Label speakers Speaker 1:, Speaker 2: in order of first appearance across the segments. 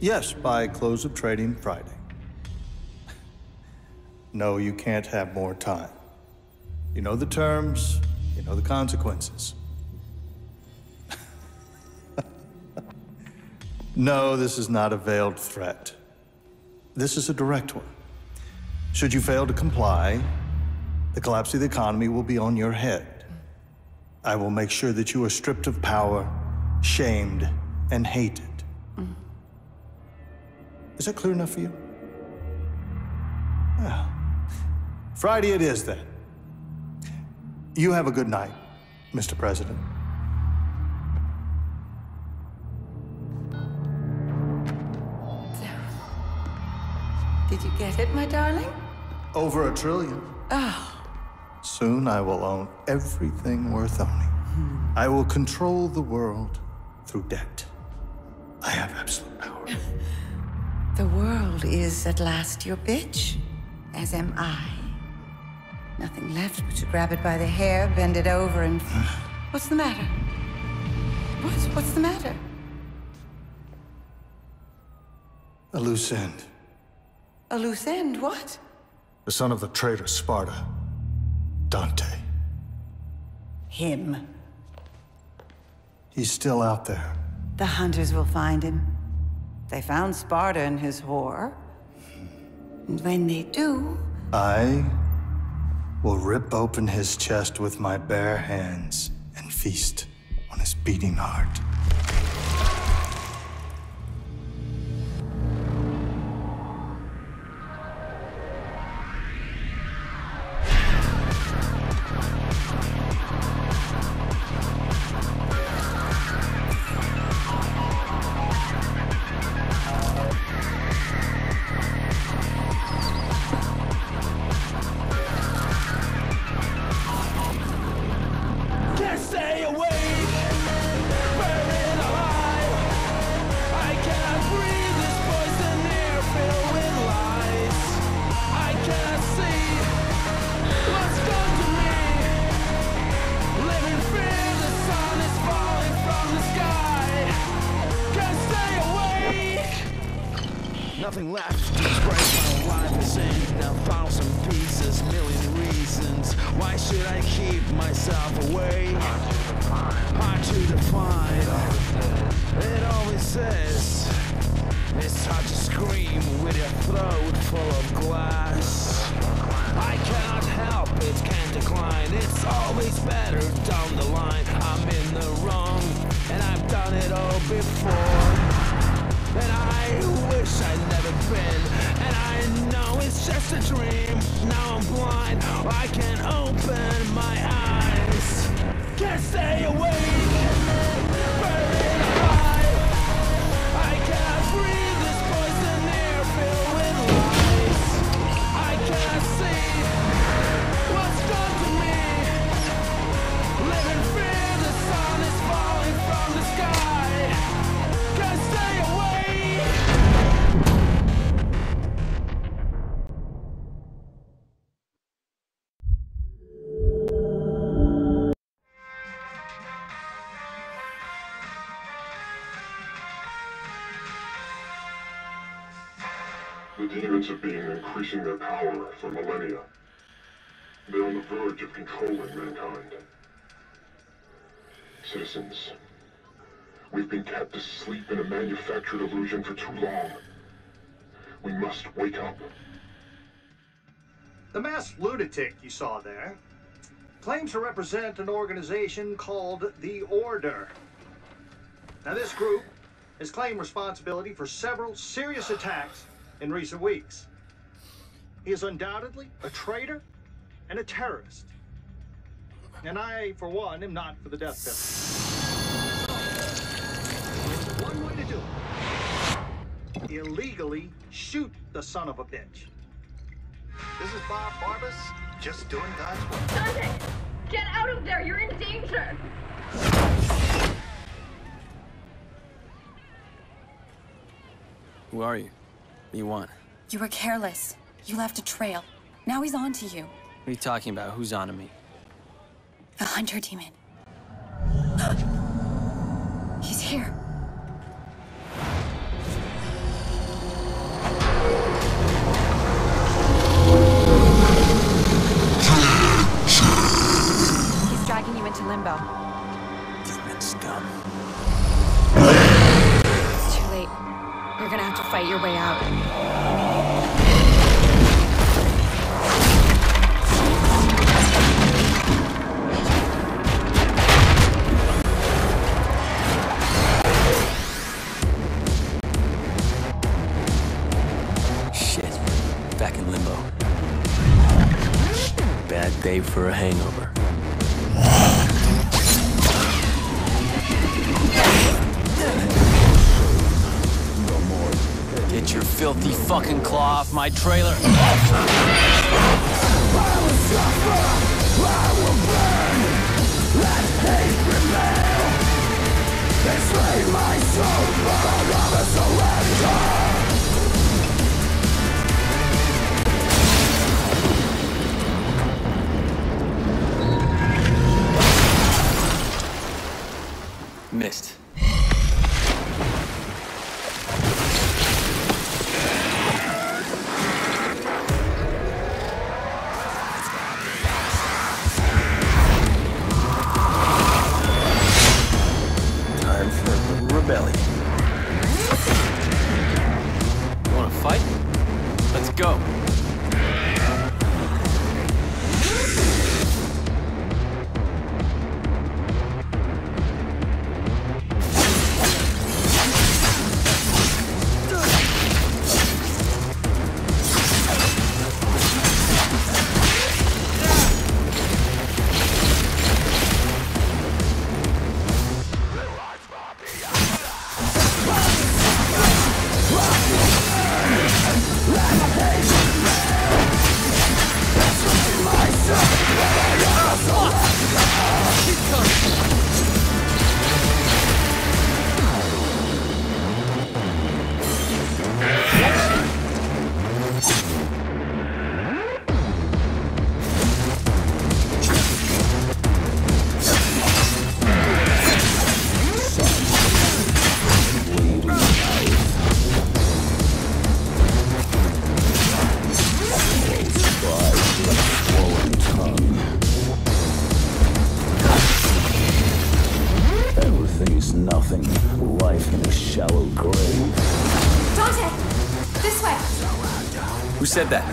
Speaker 1: Yes, by close of trading Friday. No, you can't have more time. You know the terms, you know the consequences. No, this is not a veiled threat. This is a direct one. Should you fail to comply, the collapse of the economy will be on your head. I will make sure that you are stripped of power, shamed, and hated. Is that clear enough for you? Well, Friday it is then. You have a good night, Mr. President.
Speaker 2: Did you get it, my darling?
Speaker 1: Over $1 trillion.
Speaker 2: Oh.
Speaker 1: Soon I will own everything worth owning. I will control the world through debt. I have absolute power.
Speaker 2: The world is at last your bitch, as am I. Nothing left but to grab it by the hair, bend it over, and... What's the matter? What's the matter?
Speaker 1: A loose end.
Speaker 2: A loose end, what?
Speaker 1: The son of the traitor Sparta. Dante.
Speaker 2: Him.
Speaker 1: He's still out there.
Speaker 2: The hunters will find him. They found Sparta and his whore. And when they do...
Speaker 1: I will rip open his chest with my bare hands and feast on his beating heart.
Speaker 3: Nothing left to break my life is in. Now found some pieces, million reasons. Why should I keep myself away? Hard to define. It always says it's hard to scream with your throat full of glass. I cannot help it, can't decline. It's always better down the line. I'm in the wrong, and I've done it all before. And I wish I'd never been. And I know it's just a dream. Now I'm blind, I can't open my eyes. Can't stay awake, buried alive. I can't breathe this poison air filled with lies. I can't see what's done to me. Live in fear, the sun is falling from the sky. Can't stay away.
Speaker 4: The demons have been increasing their power for millennia. They're on the verge of controlling mankind. Citizens, we've been kept asleep in a manufactured illusion for too long. We must wake up.
Speaker 5: The masked lunatic you saw there claims to represent an organization called the Order. Now, this group has claimed responsibility for several serious attacks in recent weeks. He is undoubtedly a traitor and a terrorist. And I, for one, am not for the death penalty. There's one way to do it. Illegally shoot the son of a bitch. This is Bob Barbas, just doing God's work.
Speaker 6: Dante! Get out of there! You're in danger!
Speaker 7: Who are you? What do you want?
Speaker 8: You were careless. You left a trail. Now he's on to you.
Speaker 7: What are you talking about? Who's on to me?
Speaker 8: The hunter demon. He's here. You're gonna have to fight your way out.
Speaker 7: Back in limbo. Bad day for a hangover. Get your filthy fucking claw off my trailer. I will suffer, I will burn. Let hate prevail. Enslave my soul, but I'll never surrender. Missed. Time for a little rebellion. You wanna fight? Let's go.
Speaker 9: Nothing. Life in a shallow grave.
Speaker 8: Dante! This way!
Speaker 7: Who said that?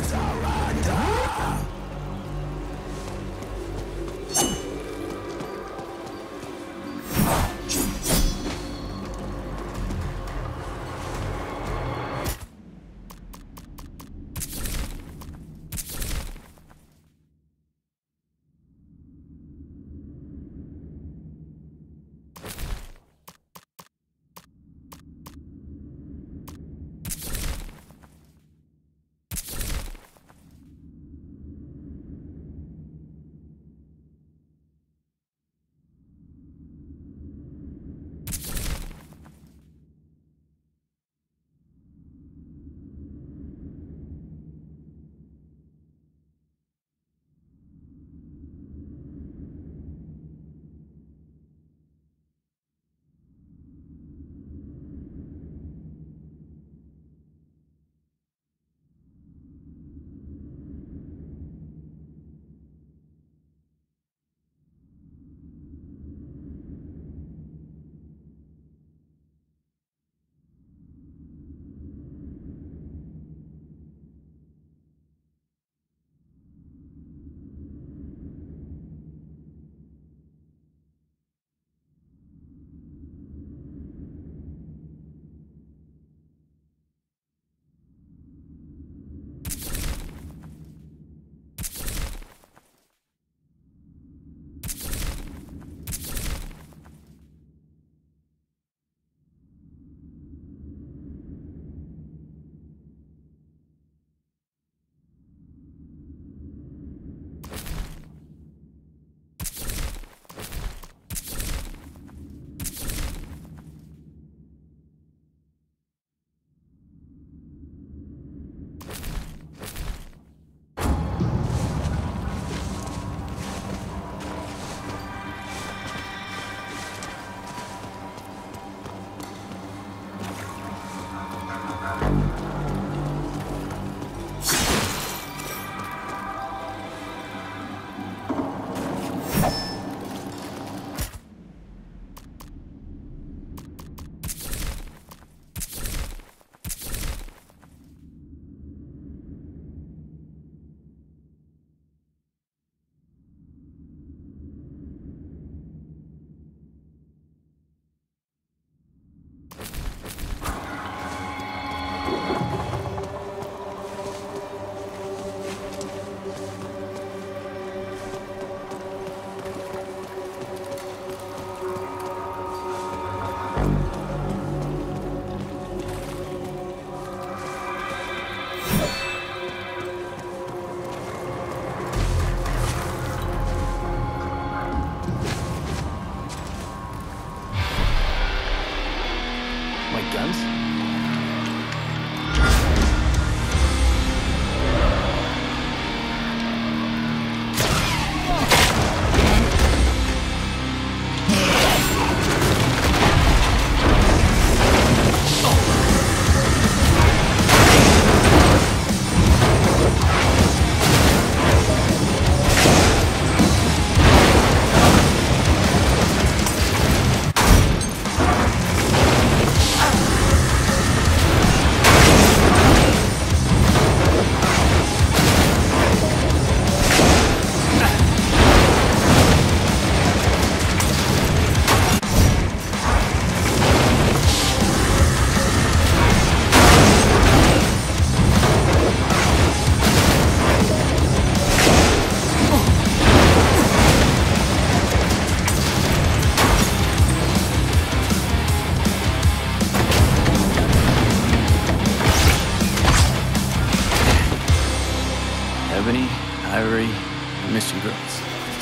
Speaker 10: Ebony, Ivory, and Mission Girls.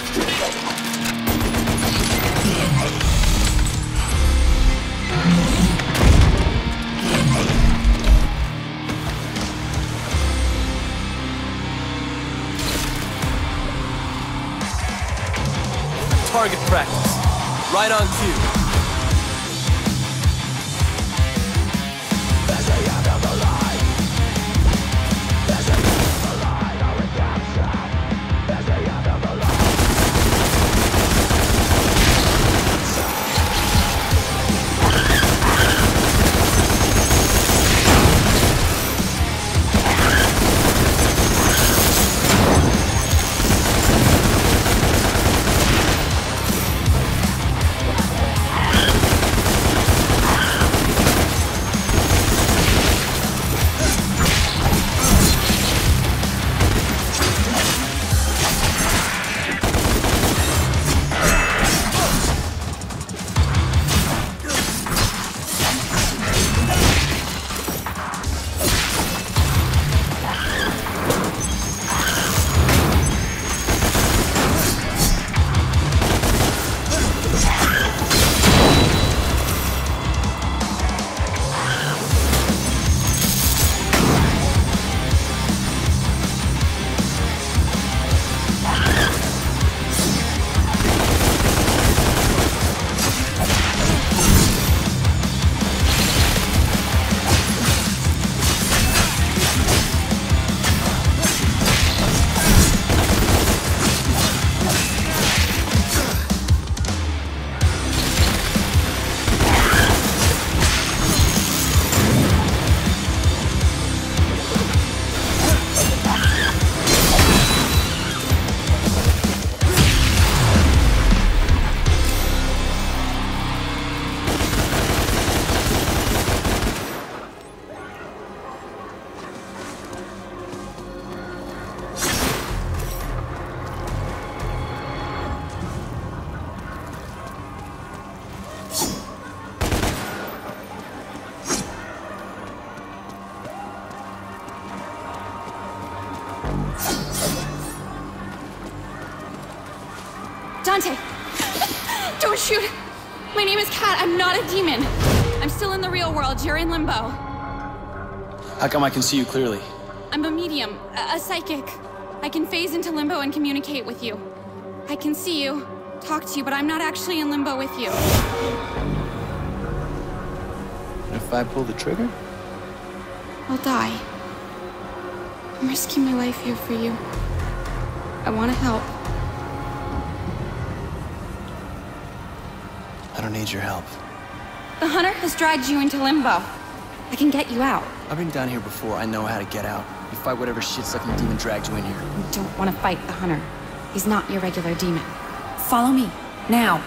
Speaker 11: Target practice. Right on cue.
Speaker 8: Dante! Don't shoot! My name is Kat. I'm not a demon. I'm still in the real world. You're in limbo.
Speaker 10: How come I can see you clearly?
Speaker 8: I'm a medium, a psychic. I can phase into limbo and communicate with you. I can see you, talk to you, but I'm not actually in limbo with you.
Speaker 10: And if I pull the trigger?
Speaker 8: I'll die. I'm risking my life here for you. I want to help.
Speaker 10: I don't need your help.
Speaker 8: The hunter has dragged you into limbo. I can get you out.
Speaker 10: I've been down here before. I know how to get out. You fight whatever shit-sucking demon dragged you in here.
Speaker 8: You don't want to fight the hunter. He's not your regular demon. Follow me, now.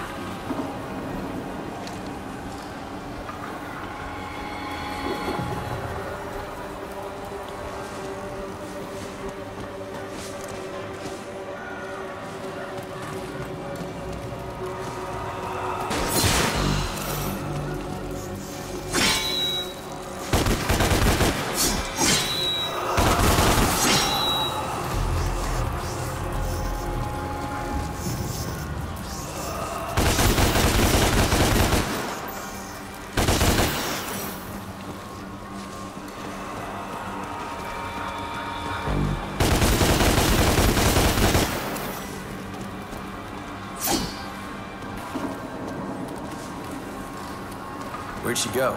Speaker 10: should go.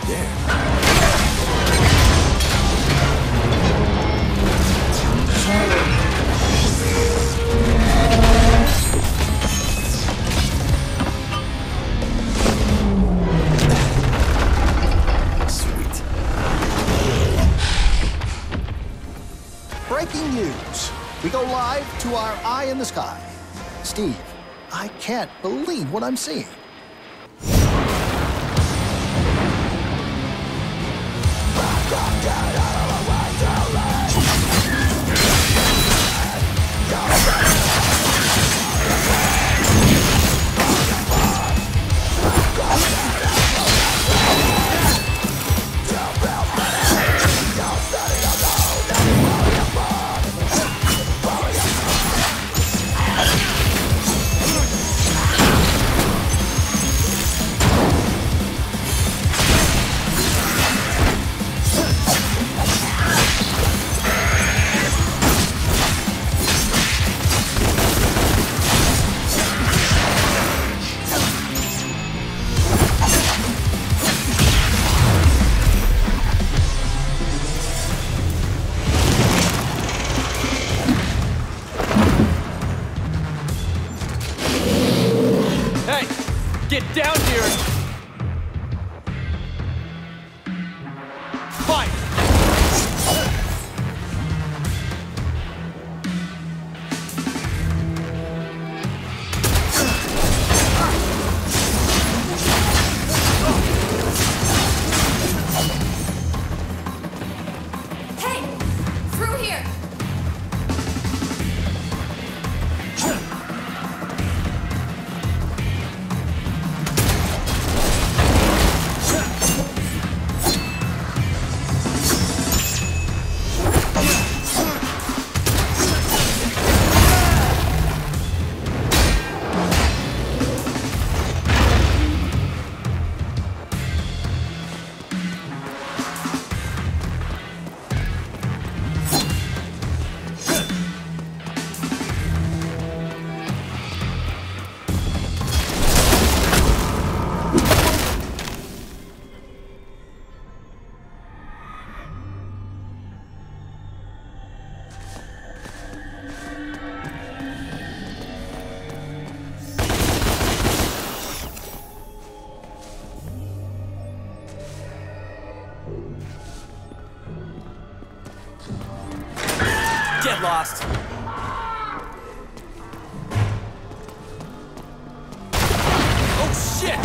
Speaker 12: Breaking news. We go live to our eye in the sky. Steve, I can't believe what I'm seeing.
Speaker 11: Get down here! Fight!
Speaker 8: Hey! Through here!
Speaker 11: Get lost! Oh shit!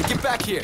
Speaker 11: Get back here!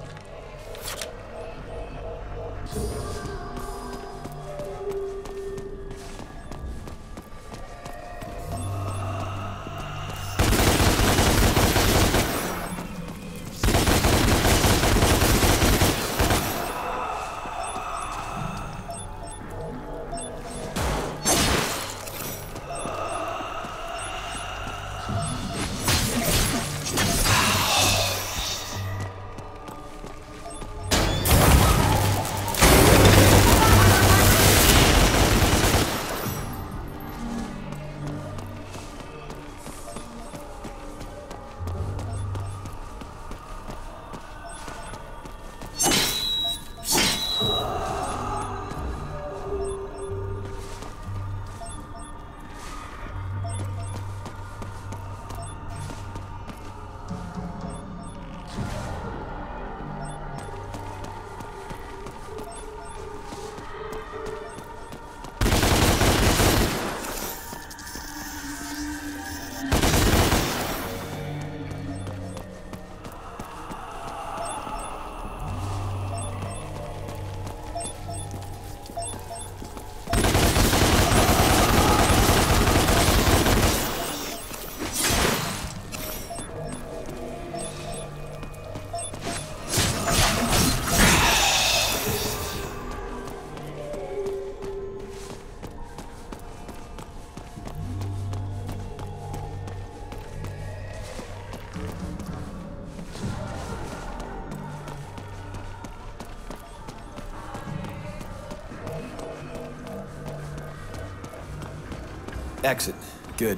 Speaker 10: Exit. Good.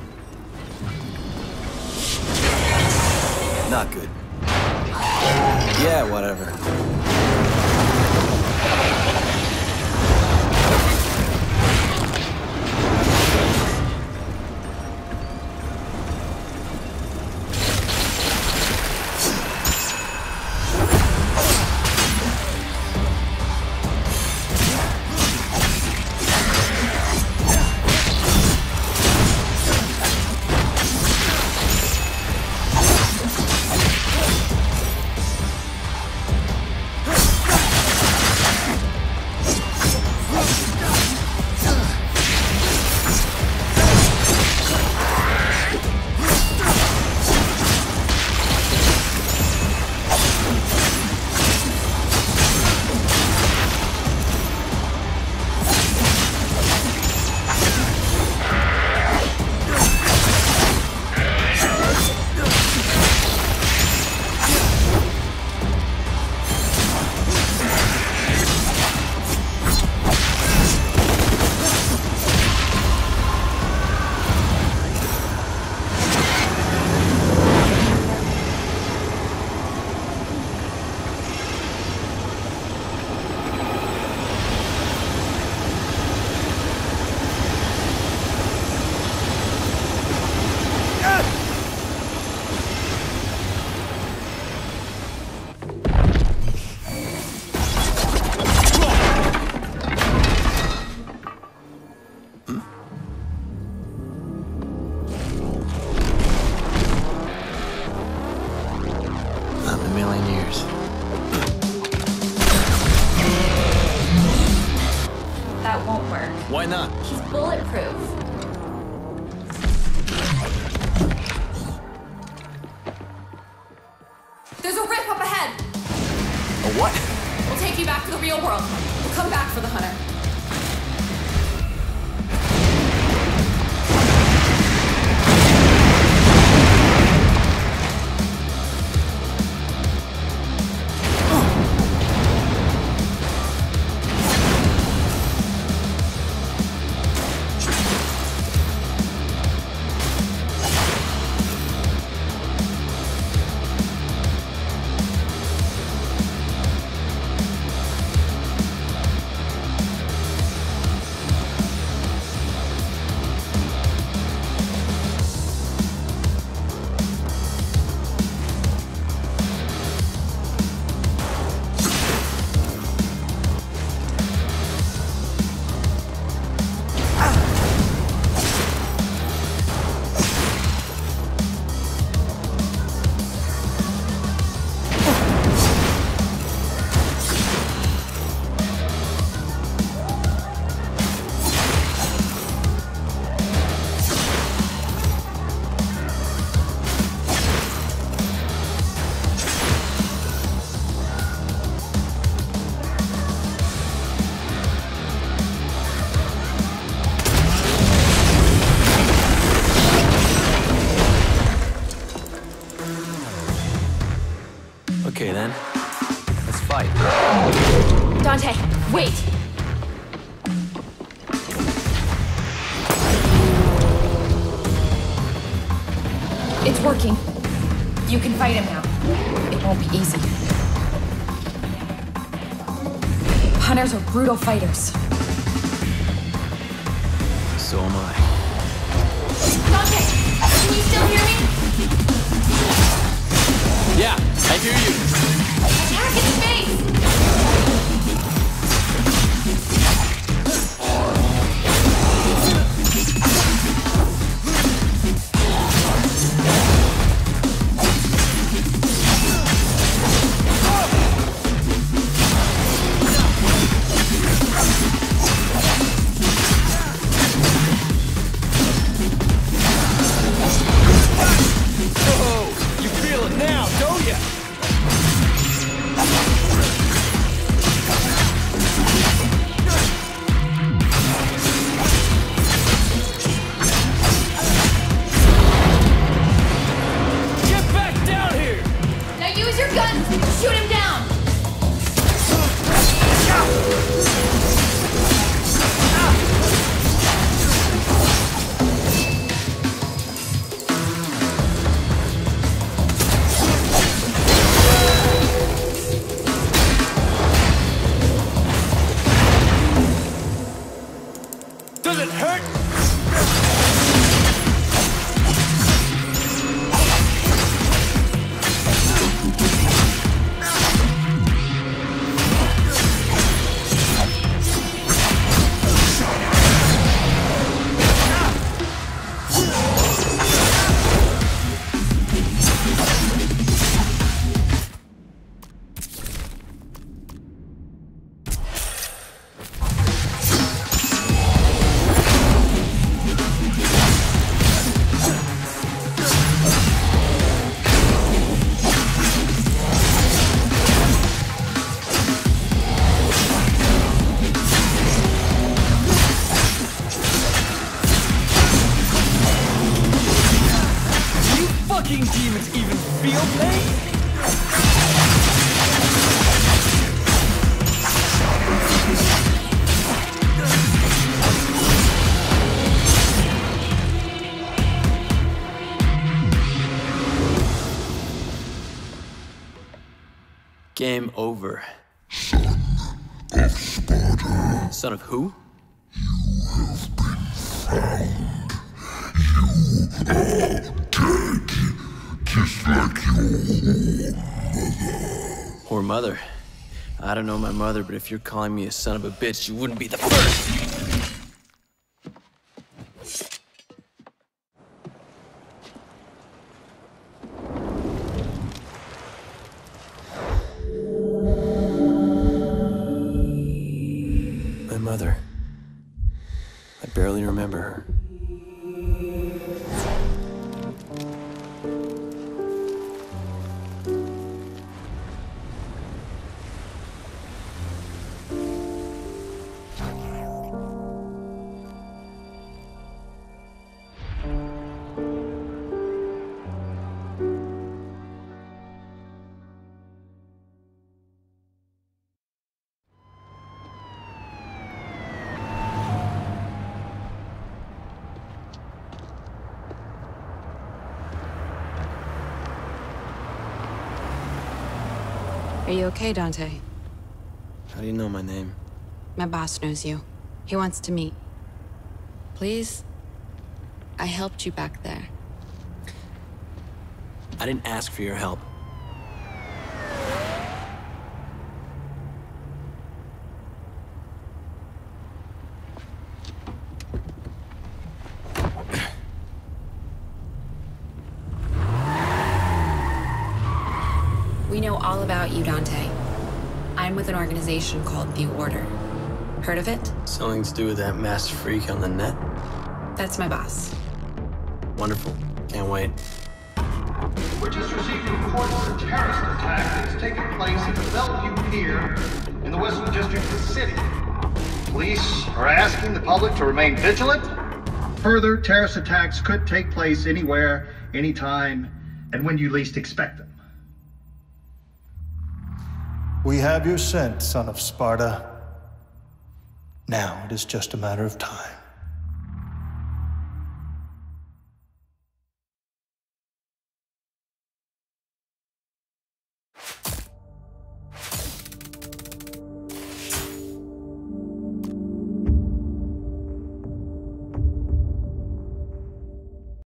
Speaker 10: Not good. Yeah, whatever.
Speaker 11: Why not?
Speaker 6: He's bulletproof.
Speaker 13: There's a rip up ahead!
Speaker 11: A what?
Speaker 13: We'll take you back to the real world. We'll come back for the hunter.
Speaker 11: Okay then, let's fight.
Speaker 13: Dante, wait! It's working. You can fight him now. It won't be easy. Hunters are brutal fighters.
Speaker 11: So am I.
Speaker 13: Dante, can you still hear me?
Speaker 11: Yeah, I hear you.
Speaker 13: Attack in space!
Speaker 11: Does it hurt?
Speaker 7: Demons even feel pain?
Speaker 11: Game over. Son of who?
Speaker 7: You have been found. You are dead. Just like your mother.
Speaker 11: Poor mother. I don't know my mother, but if you're calling me a son of a bitch, you wouldn't be the first! My mother. I barely remember her.
Speaker 14: Are you okay, Dante?
Speaker 11: How do you know my name?
Speaker 14: My boss knows you. He wants to meet. Please? I helped you back there.
Speaker 11: I didn't ask for your help.
Speaker 14: We know all about you, Dante. I'm with an organization called The Order. Heard of it?
Speaker 11: Something to do with that masked freak on the net?
Speaker 14: That's my boss.
Speaker 11: Wonderful. Can't wait.
Speaker 5: We're just receiving reports of a terrorist attack that's taken place at the Bellevue Pier in the Western District of the city. Police are asking the public to remain vigilant. Further terrorist attacks could take place anywhere, anytime, and when you least expect them.
Speaker 1: We have your scent, son of Sparta. Now it is just a matter of time.